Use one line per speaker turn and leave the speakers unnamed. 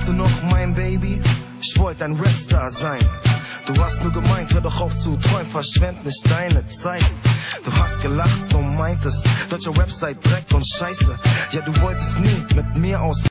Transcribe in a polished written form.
Weißt du noch, mein Baby? Ich wollte ein Rapstar sein. Du hast nur gemeint, hör doch auf zu träumen, verschwend nicht deine Zeit. Du hast gelacht und meintest, deutscher Rap sei Dreck und Scheiße. Ja, du wolltest nie mit mir aus